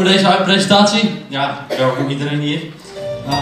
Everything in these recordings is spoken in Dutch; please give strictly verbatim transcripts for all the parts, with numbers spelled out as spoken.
voor deze presentatie. Ja, welkom iedereen hier. Nou.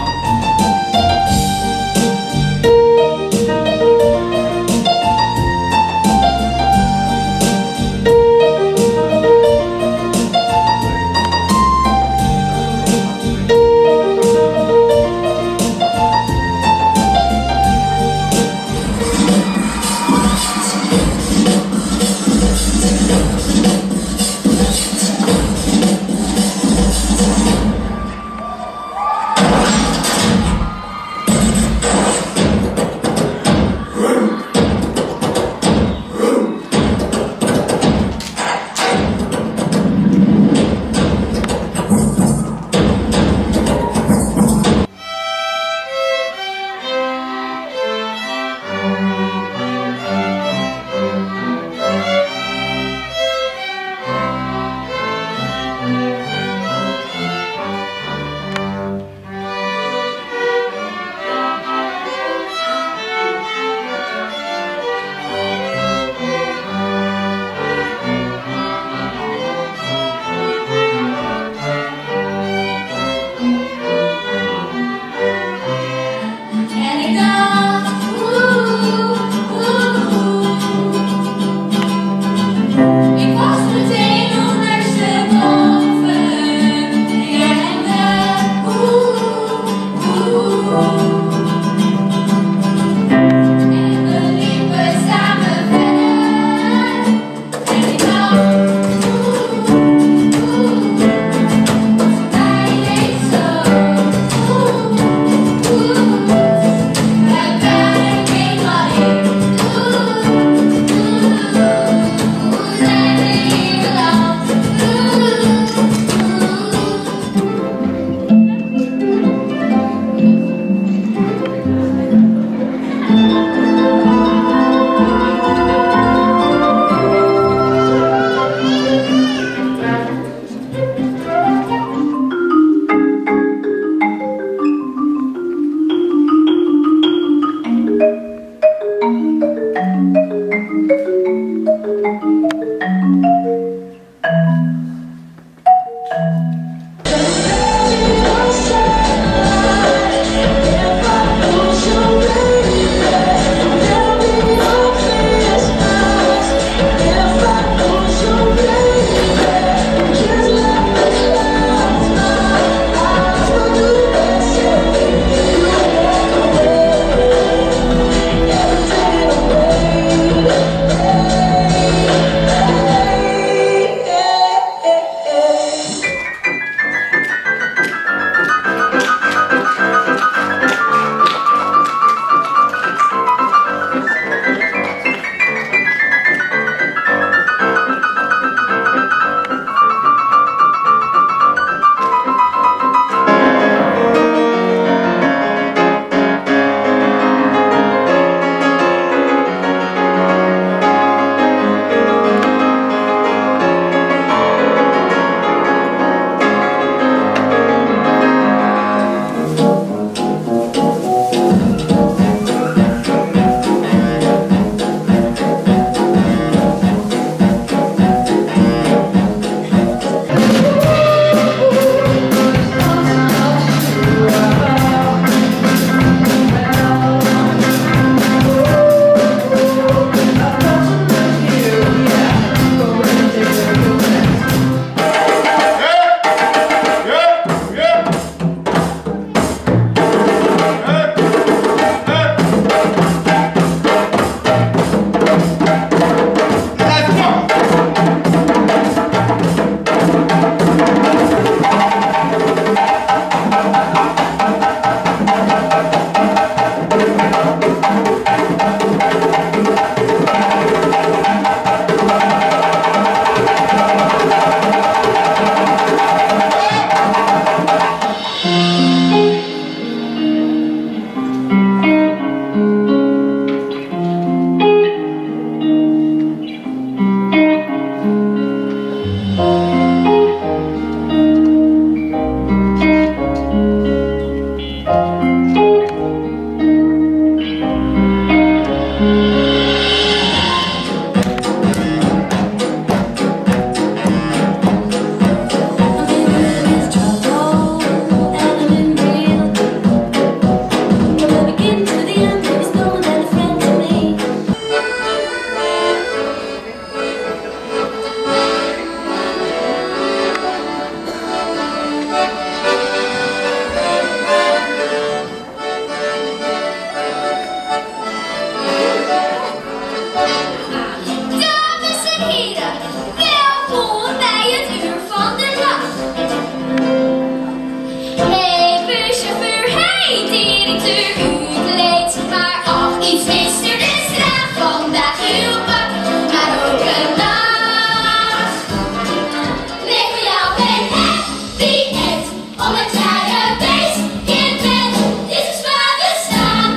beter uitkleedt. Maar ach, iets mist er dus graag vandaag uw pak, maar ook een dag. Nee, voor jou ben happy end, omdat jij een weeskindje bent. Dit is waar we staan.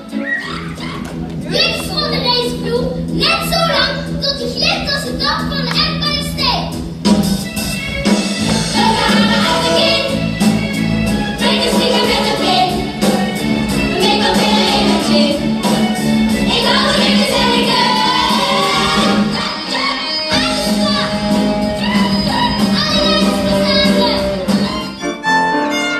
Links onder deze vloer, net zo lang, tot die glimt als de dag van de Empire State. We gaan naar de kind, breng een sticker met een pin. We maken wat binnen in een chip. Ik hou van lekker zeggen. Alles klaar. Alle mensen samen.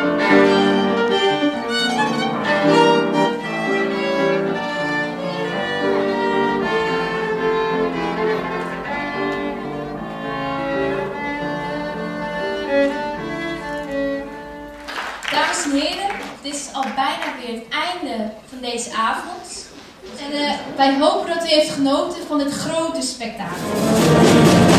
Dames en heren, dit is al bijna weer het einde van deze avond. En uh, wij hopen dat u heeft genoten van dit grote spektakel.